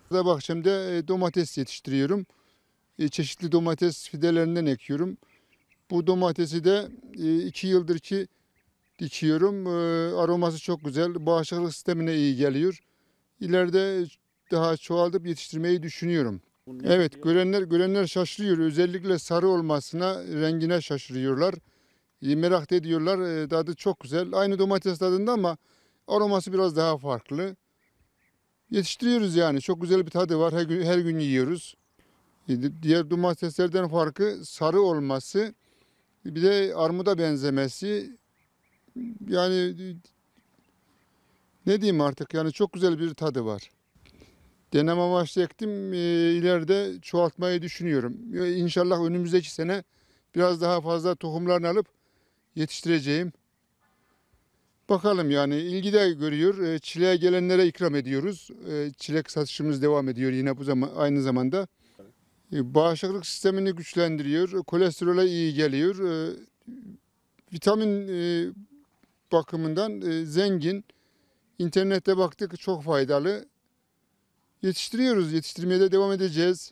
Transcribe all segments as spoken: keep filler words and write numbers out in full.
Da bahçemde e, domates yetiştiriyorum. E, çeşitli domates fidelerinden ekiyorum. Bu domatesi de e, iki yıldır ki dikiyorum. E, aroması çok güzel. Bağışıklık sistemine iyi geliyor. İleride daha çoğaltıp yetiştirmeyi düşünüyorum. Bu nedir Evet, diyor. görenler görenler şaşırıyor. Özellikle sarı olmasına, rengine şaşırıyorlar. E, merak da ediyorlar. E, tadı çok güzel. Aynı domates tadında ama aroması biraz daha farklı. Yetiştiriyoruz yani. Çok güzel bir tadı var. Her gün, her gün yiyoruz. E, Diğer domateslerden farkı sarı olması, bir de armuda benzemesi. Yani ne diyeyim artık, yani çok güzel bir tadı var. Deneme amaçlı ektim. E, ileride çoğaltmayı düşünüyorum. E, İnşallah önümüzdeki sene biraz daha fazla tohumlarını alıp yetiştireceğim. Bakalım, yani ilgi de görüyor. E, çileğe gelenlere ikram ediyoruz. E, çilek satışımız devam ediyor yine bu zaman aynı zamanda. E, Bağışıklık sistemini güçlendiriyor. Kolesterole iyi geliyor. E, Vitamin e, bakımından e, zengin. İnternette baktık, çok faydalı. Yetiştiriyoruz. Yetiştirmeye de devam edeceğiz.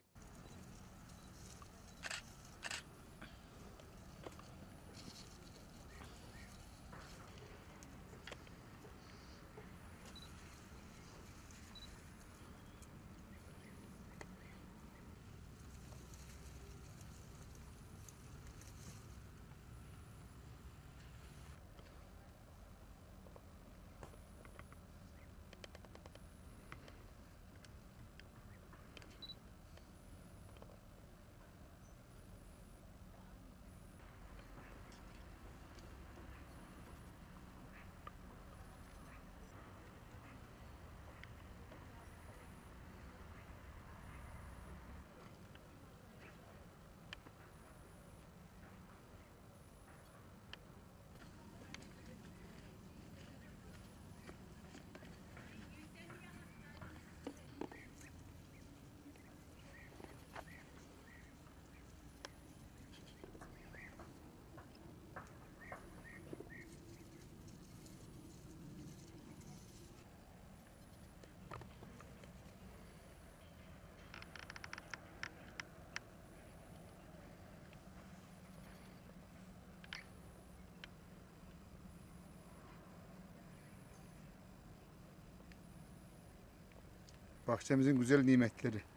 Bahçemizin güzel nimetleri.